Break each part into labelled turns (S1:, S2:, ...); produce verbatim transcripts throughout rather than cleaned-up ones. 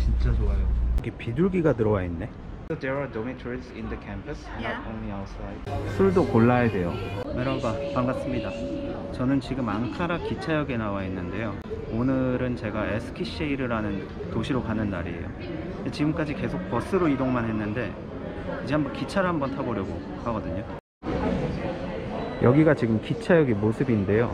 S1: 진짜 좋아요. 이렇게 비둘기가 들어와 있네. There are dormitories in the campus, not only outside. 술도 골라야 돼요. 메라바, 반갑습니다. 저는 지금 앙카라 기차역에 나와 있는데요. 오늘은 제가 에스키셰히르라는 도시로 가는 날이에요. 지금까지 계속 버스로 이동만 했는데 이제 한번 기차를 한번 타보려고 하거든요. 여기가 지금 기차역의 모습인데요.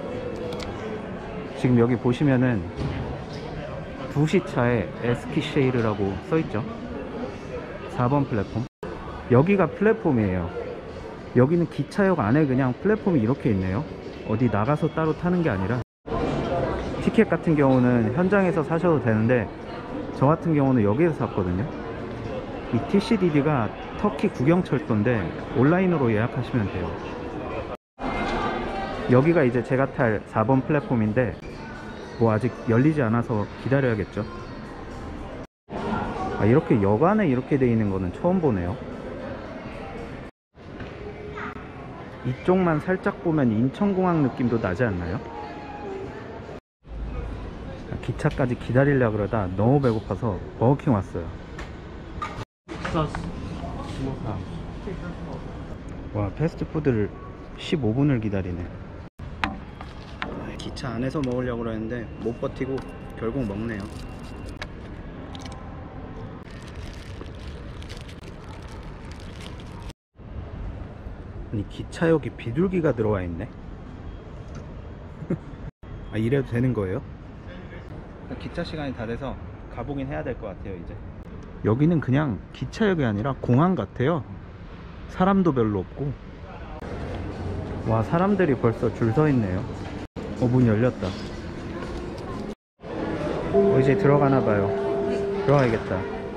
S1: 지금 여기 보시면은 두 시차에 에스키셰히르라고 써있죠. 사 번 플랫폼. 여기가 플랫폼이에요. 여기는 기차역 안에 그냥 플랫폼이 이렇게 있네요. 어디 나가서 따로 타는 게 아니라. 티켓 같은 경우는 현장에서 사셔도 되는데 저 같은 경우는 여기에서 샀거든요. 이 티씨디디가 터키 국영철도인데 온라인으로 예약하시면 돼요. 여기가 이제 제가 탈 사 번 플랫폼인데 뭐 아직 열리지 않아서 기다려야겠죠. 아, 이렇게 여관에 이렇게 돼 있는 거는 처음 보네요. 이쪽만 살짝 보면 인천공항 느낌도 나지 않나요? 기차까지 기다리려고 그러다 너무 배고파서 버거킹 왔어요. 와, 패스트푸드를 십오 분을 기다리네. 기차 안에서 먹으려고 그랬는데 못 버티고 결국 먹네요. 아니, 기차역에 비둘기가 들어와 있네. 아, 이래도 되는 거예요? 기차 시간이 다 돼서 가보긴 해야 될 것 같아요. 이제 여기는 그냥 기차역이 아니라 공항 같아요. 사람도 별로 없고. 와, 사람들이 벌써 줄 서 있네요. 어, 문 열렸다. 어, 이제 들어가나 봐요. 들어가야겠다.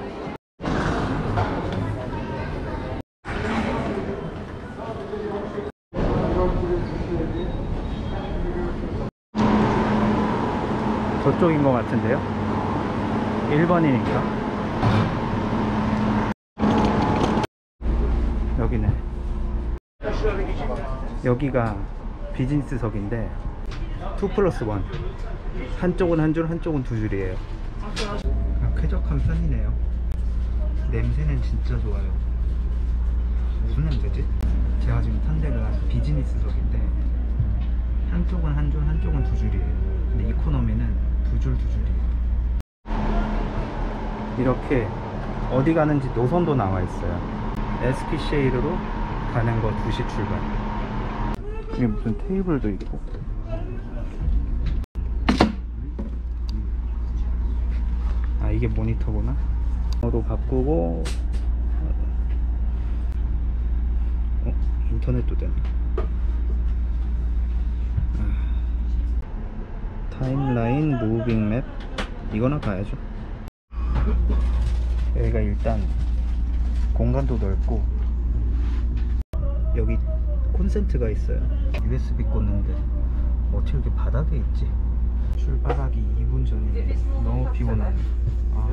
S1: 저쪽인 것 같은데요? 일 번이니까. 여기네. 여기가 비즈니스석인데 투 플러스 원. 한쪽은 한 줄, 한쪽은 두 줄이에요. 아, 쾌적한 편이네요. 냄새는 진짜 좋아요. 무슨 냄새지? 제가 지금 탄 데가 비즈니스석인데 한쪽은 한 줄, 한쪽은 두 줄이에요. 근데 이코노미는 두 줄, 두 줄이에요. 이렇게 어디 가는지 노선도 나와 있어요. 에스키셰히르로 가는 거 두 시 출발. 이게 무슨 테이블도 있고. 아, 이게 모니터구나. 번호도 바꾸고. 어? 인터넷도 되네. 타임라인 무빙 맵. 이거나 가야죠. 여기가 일단 공간도 넓고 여기 콘센트가 있어요. 유에스비 꽂는데 어떻게 이렇게 바닥에 있지? 출발하기 이 분 전에 너무 피곤하네. 아,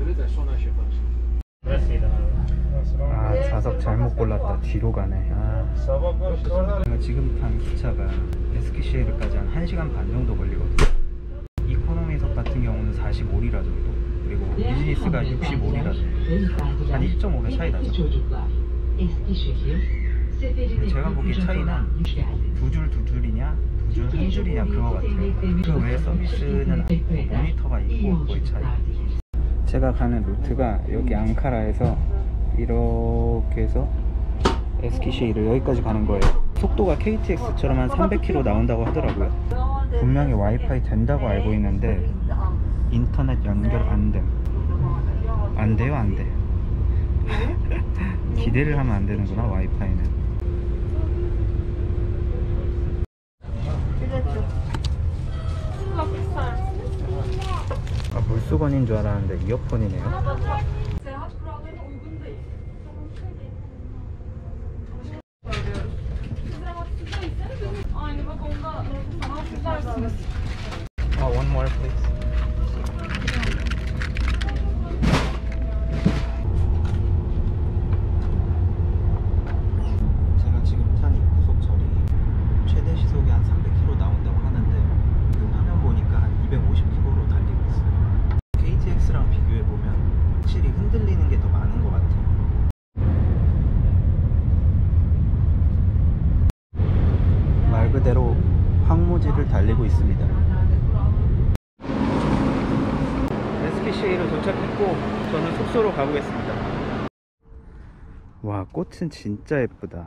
S1: 아, 좌석 잘못 골랐다. 뒤로 가네. 아. 제가 지금 탄 기차가 에스키셰히르까지 한 1 시간 반 정도 걸리거든요. 이코노미석 같은 경우는 사십오 리라 정도, 그리고 비즈니스가 육십오 리라 정도. 한 일 점 오 배 차이 나죠. 제가 보기엔 차이는 두 줄 두 줄이냐 두 줄 한 줄이냐 그거 같아요. 그 외에 서비스는 모니터가 있고 거의 차이. 제가 가는 루트가 여기 앙카라에서 이렇게 해서 에스키셰히르 여기까지 가는 거예요. 속도가 케이티엑스처럼 한 삼백 킬로미터 나온다고 하더라고요. 분명히 와이파이 된다고 알고 있는데 인터넷 연결 안 됨. 안 돼요, 안 돼. 기대를 하면 안 되는구나, 와이파이는. 아, 물수건인 줄 알았는데 이어폰이네요. 아, one more please. 제가 지금 탄 이 고속철이 최대 시속이 한 삼백 킬로미터 나온다고 하는데 그 화면 보니까 한 이백오십 킬로미터로 달리고 있어요. 케이티엑스랑 비교해보면 흔들리는 게 더 많은 것 같아요. 말 그대로 황무지를 달리고 있습니다. 에스피씨에이로 도착했고 저는 숙소로 가보겠습니다. 와, 꽃은 진짜 예쁘다.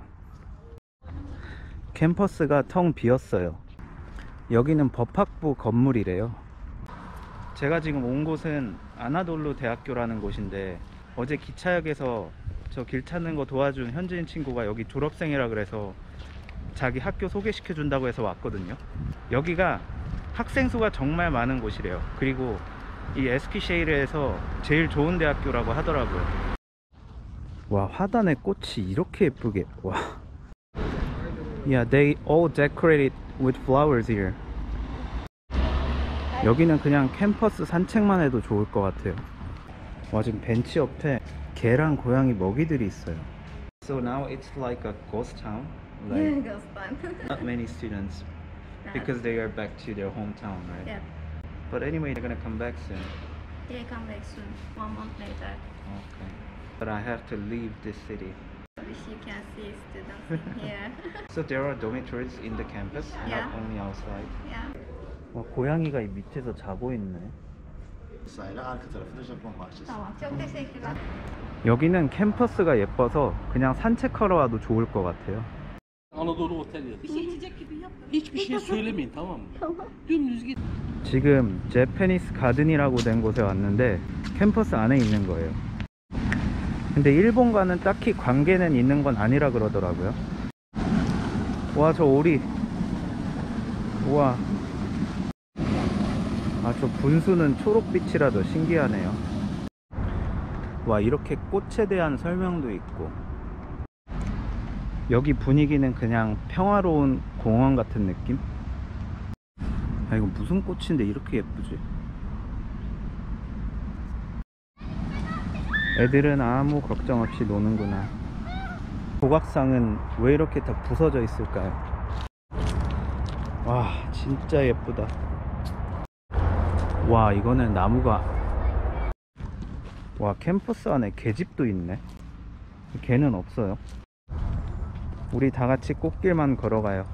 S1: 캠퍼스가 텅 비었어요. 여기는 법학부 건물이래요. 제가 지금 온 곳은 아나돌루 대학교라는 곳인데, 어제 기차역에서 저 길 찾는 거 도와준 현지인 친구가 여기 졸업생이라 그래서 자기 학교 소개시켜 준다고 해서 왔거든요. 여기가 학생 수가 정말 많은 곳이래요. 그리고 이 에스피셰이르에서 제일 좋은 대학교라고 하더라고요. 와, 화단에 꽃이 이렇게 예쁘게. 와. Yeah, they all decorated with flowers here. 여기는 그냥 캠퍼스 산책만 해도 좋을 것 같아요. 와, 지금 벤치 옆에 개랑 고양이 먹이들이 있어요. So now it's like a ghost town. Like
S2: Yeah, ghost town.
S1: not many students because they are back to their hometown, right?
S2: Yeah,
S1: But anyway, they're gonna come back soon.
S2: they come back soon, one month later.
S1: Okay. But I have to leave this city.
S2: Which you can see students in here.
S1: So there are dormitories in the campus,
S2: Yeah.
S1: not only outside.
S2: Yeah.
S1: 와, 고양이가 이 밑에서 자고 있네.
S3: Sahile arka tarafında Japon bahçesi.
S2: Tamam, çok teşekkürler.
S1: 여기는 캠퍼스가 예뻐서 그냥 산책하러 와도 좋을 것 같아요.
S4: Anadolu Otel yazıyor. Bir şey içecek gibi yap. Hiçbir şey söylemeyin, tamam mı? Dümdüz git.
S1: 지금 제페니스 가든이라고 된 곳에 왔는데 캠퍼스 안에 있는 거예요. 근데 일본과는 딱히 관계는 있는 건 아니라 그러더라고요. 와, 저 오리. 우와. 아, 저 분수는 초록빛이라 더 신기하네요. 와, 이렇게 꽃에 대한 설명도 있고. 여기 분위기는 그냥 평화로운 공원 같은 느낌? 아, 이거 무슨 꽃인데 이렇게 예쁘지? 애들은 아무 걱정 없이 노는구나. 조각상은 왜 이렇게 다 부서져 있을까요? 와, 진짜 예쁘다. 와, 이거는 나무가. 와, 캠퍼스 안에 개집도 있네. 개는 없어요. 우리 다 같이 꽃길만 걸어가요.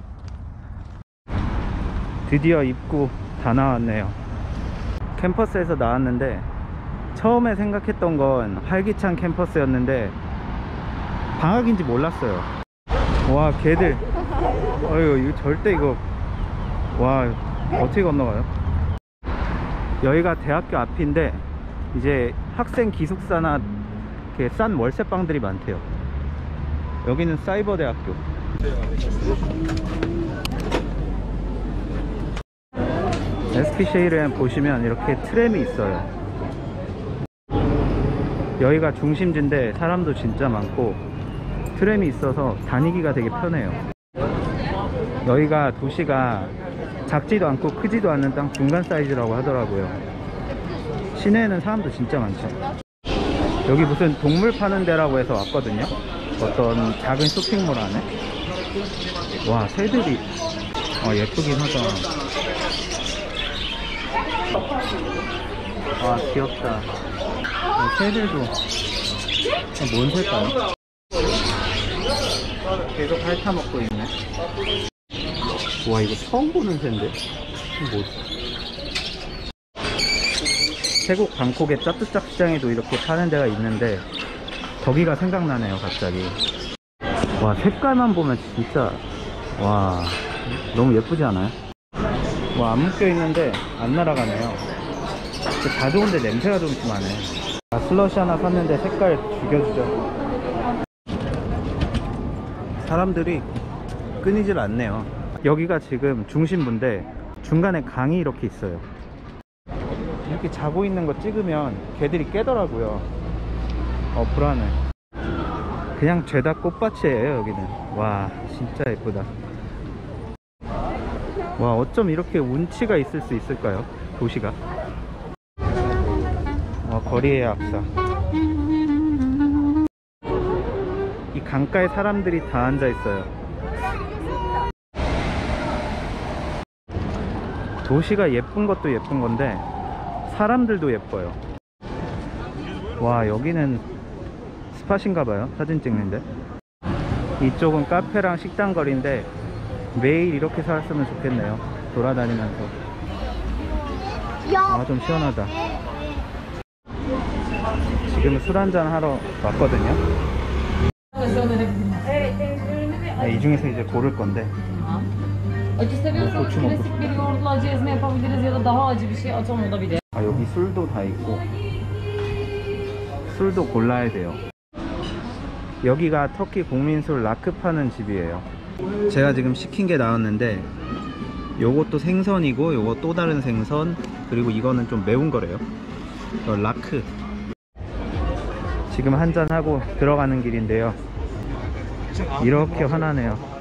S1: 드디어 입구 다 나왔네요. 캠퍼스에서 나왔는데 처음에 생각했던 건 활기찬 캠퍼스였는데 방학인지 몰랐어요. 와, 개들. 어휴, 이거 절대 이거. 와, 어떻게 건너가요? 여기가 대학교 앞인데 이제 학생 기숙사나 이렇게 싼 월세방들이 많대요. 여기는 사이버 대학교. 에스피셰이르에 보시면 이렇게 트램이 있어요. 여기가 중심지인데 사람도 진짜 많고 트램이 있어서 다니기가 되게 편해요. 여기가 도시가 작지도 않고 크지도 않는 딱 중간 사이즈라고 하더라고요. 시내에는 사람도 진짜 많죠. 여기 무슨 동물 파는 데라고 해서 왔거든요. 어떤 작은 쇼핑몰 안에. 와, 새들이 어, 예쁘긴 하다. 와, 귀엽다. 어, 새들도. 어, 뭔 새일까요? 계속 핥아먹고 있네. 와, 이거 처음 보는 새인데? 이거 뭐지? 태국 방콕의 짜뚜짝 시장에도 이렇게 파는 데가 있는데 거기가 생각나네요, 갑자기. 와, 색깔만 보면 진짜. 와, 너무 예쁘지 않아요? 와, 안 묶여 있는데 안 날아가네요. 다 좋은데 냄새가 좀 심하네. 아, 슬러시 하나 샀는데 색깔 죽여주죠. 사람들이 끊이질 않네요. 여기가 지금 중심부인데 중간에 강이 이렇게 있어요. 이렇게 자고 있는 거 찍으면 개들이 깨더라고요. 어, 불안해. 그냥 죄다 꽃밭이에요, 여기는. 와, 진짜 예쁘다. 와, 어쩜 이렇게 운치가 있을 수 있을까요, 도시가? 와, 거리의 악사. 이 강가에 사람들이 다 앉아 있어요. 도시가 예쁜 것도 예쁜 건데 사람들도 예뻐요. 와, 여기는 스팟인가봐요. 사진 찍는데. 이쪽은 카페랑 식당 거리인데 매일 이렇게 살았으면 좋겠네요. 돌아다니면서. 아, 좀 시원하다. 지금 술 한잔 하러 왔거든요. 네, 이 중에서 이제 고를 건데.
S5: Acı seviyorsanız
S1: Koçum oldu.
S5: klasik bir yoğurtlu acı ezme yapabiliriz ya da daha acı bir şey açan olabilir.
S1: 아, 여기 술도 다 있고 술도 골라야 돼요. 여기가 터키 국민술 라크 파는 집이에요. 제가 지금 시킨 게 나왔는데 요것도 생선이고 요거 또 다른 생선, 그리고 이거는 좀 매운 거래요. 어, 라크. 지금 한잔하고 들어가는 길인데요. 이렇게 환하네요.